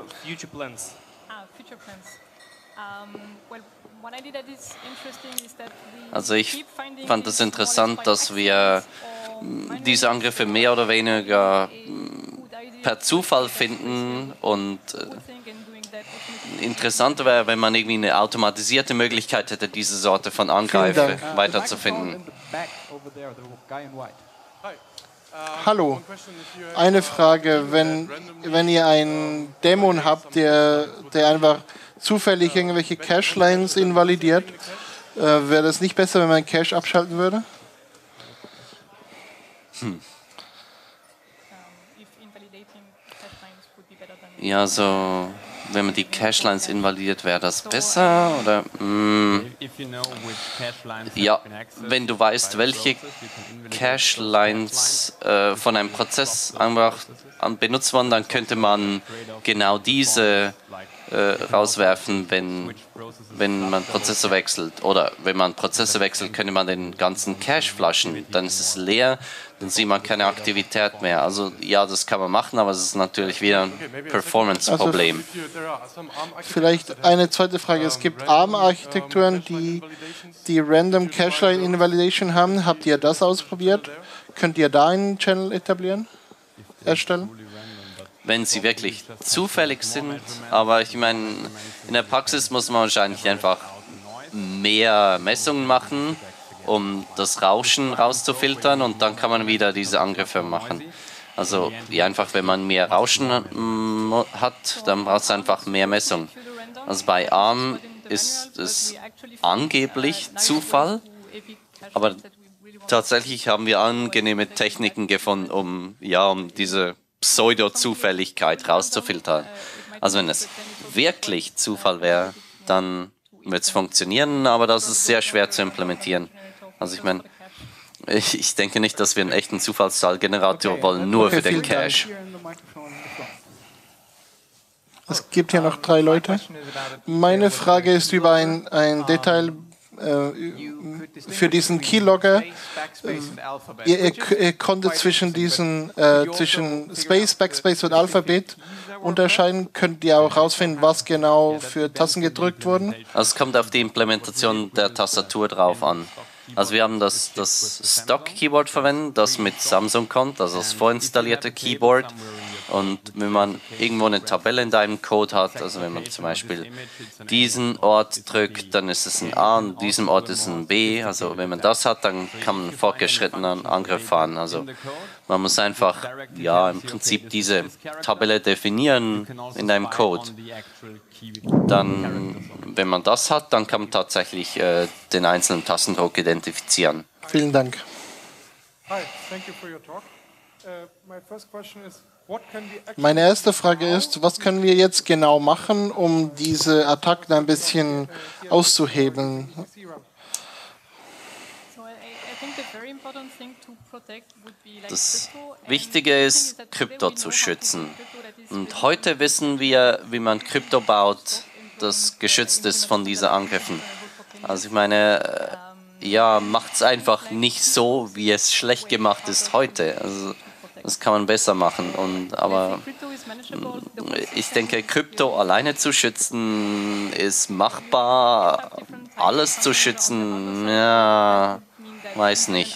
Also ich fand es interessant, dass wir diese Angriffe mehr oder weniger per Zufall finden und äh, interessanter wäre, wenn man irgendwie eine automatisierte Möglichkeit hätte, diese Sorte von Angreifen weiterzufinden. Hallo, eine Frage, wenn, wenn ihr einen Dämon habt, der, der einfach zufällig irgendwelche Cache-Lines invalidiert, äh, wäre das nicht besser, wenn man Cache abschalten würde? Hm. Ja, so, wenn man die Cache-Lines invalidiert, wäre das besser? Oder? Mm, ja, wenn du weißt, welche Cache-Lines äh, von einem Prozess einfach an benutzt wurden, dann könnte man genau diese äh, rauswerfen, wenn, wenn man Prozessor wechselt. Oder wenn man Prozessor wechselt, könnte man den ganzen Cache flaschen. Dann ist es leer, dann sieht man keine Aktivität mehr. Also ja, das kann man machen, aber es ist natürlich wieder ein Performance-Problem. Also, vielleicht eine zweite Frage. Es gibt ARM-Architekturen, die die Random Cache-Line Invalidation haben. Habt ihr das ausprobiert? Könnt ihr da einen Channel etablieren, erstellen? Wenn sie wirklich zufällig sind, aber ich meine, in der Praxis muss man wahrscheinlich einfach mehr Messungen machen, um das Rauschen rauszufiltern, und dann kann man wieder diese Angriffe machen. Also ja, einfach wenn man mehr Rauschen mm, hat, dann braucht es einfach mehr Messung. Also bei ARM ist es angeblich Zufall, aber tatsächlich haben wir angenehme Techniken gefunden, um, ja, um diese Pseudo-Zufälligkeit rauszufiltern. Also wenn es wirklich Zufall wäre, dann wird es funktionieren, aber das ist sehr schwer zu implementieren. Also ich meine, ich, ich denke nicht, dass wir einen echten Zufallszahlgenerator wollen, nur für den Cache. Es gibt hier noch drei Leute. Meine Frage ist über ein, ein Detail äh, für diesen Keylogger. Ihr, ihr, ihr konntet zwischen diesen äh, zwischen Space, Backspace und Alphabet unterscheiden. Könnt ihr auch herausfinden, was genau für Tasten gedrückt wurden? Also es kommt auf die Implementation der Tastatur drauf an. Also wir haben das, das Stock-Keyboard verwendet, das mit Samsung kommt, also das vorinstallierte Keyboard. Und wenn man irgendwo eine Tabelle in deinem Code hat, also wenn man zum Beispiel diesen Ort drückt, dann ist es ein A, und diesem Ort ist ein B. Also wenn man das hat, dann kann man einen fortgeschrittenen Angriff fahren. Also man muss einfach, ja, im Prinzip diese Tabelle definieren in deinem Code. Dann, wenn man das hat, dann kann man tatsächlich äh, den einzelnen Tastendruck identifizieren. Vielen Dank. Hi, thank you for your talk. Uh, my first question is, what can we actually Meine erste Frage ist, was können wir jetzt genau machen, um diese Attacken ein bisschen auszuhebeln? Das Wichtige ist, Krypto zu schützen. Und heute wissen wir, wie man Krypto baut, das geschützt ist von diesen Angriffen. Also ich meine, ja, macht es einfach nicht so, wie es schlecht gemacht ist heute. Also das kann man besser machen. Und, aber ich denke, Krypto alleine zu schützen ist machbar. Alles zu schützen, ja, weiß nicht.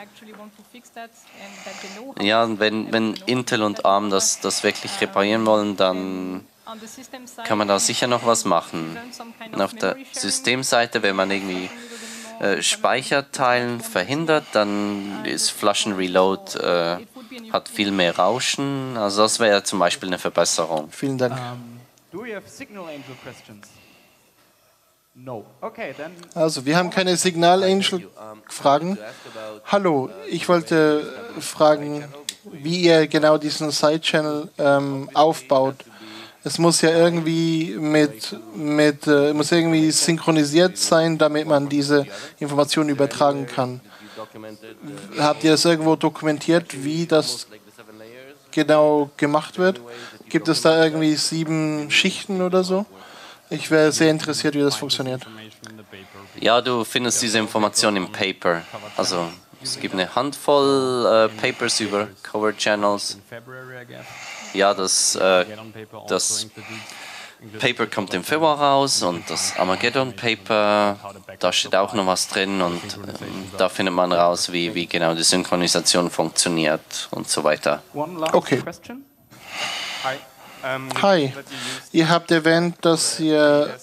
Ja, wenn, wenn Intel und ARM das, das wirklich reparieren wollen, dann kann man da sicher noch was machen. Und auf der Systemseite, wenn man irgendwie äh, Speicherteilen verhindert, dann ist Flaschen-Reload äh, hat viel mehr Rauschen. Also das wäre zum Beispiel eine Verbesserung. Vielen Dank. Um, do we have Signal Angel questions? No. Okay, then. Also, wir haben keine Signal Angel Fragen. Hallo, ich wollte fragen, wie ihr genau diesen Side-Channel ähm, aufbaut. Es muss ja irgendwie mit, mit äh, muss irgendwie synchronisiert sein, damit man diese Informationen übertragen kann. Habt ihr das irgendwo dokumentiert, wie das genau gemacht wird? Gibt es da irgendwie sieben Schichten oder so? Ich wäre sehr interessiert, wie das funktioniert. Ja, du findest diese Information im Paper. Also es gibt eine Handvoll äh, Papers über Covert Channels. Ja, das, äh, das Paper kommt im Februar raus, und das Armageddon Paper, da steht auch noch was drin, und ähm, da findet man raus, wie, wie genau die Synchronisation funktioniert und so weiter. Okay. Hi, ihr habt erwähnt, dass ihr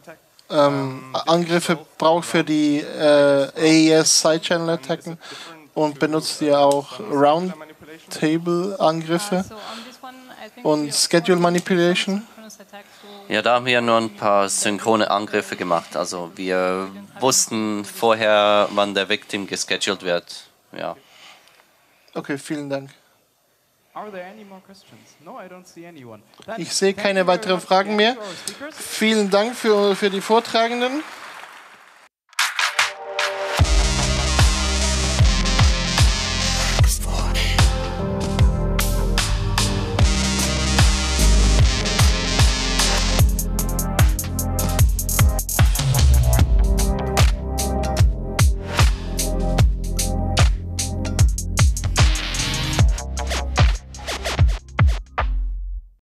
ähm, Angriffe braucht für die äh, A E S Side-Channel-Attacken. Und benutzt ihr auch Roundtable-Angriffe und Schedule Manipulation? Ja, da haben wir nur ein paar synchrone Angriffe gemacht. Also wir wussten vorher, wann der Victim gescheduled wird. Ja. Okay, vielen Dank. Are there any more questions? No, I don't see anyone. Then Ich sehe thank keine you very weiteren much for the Fragen mehr. answer, our speakers. Vielen Dank für, für die Vortragenden.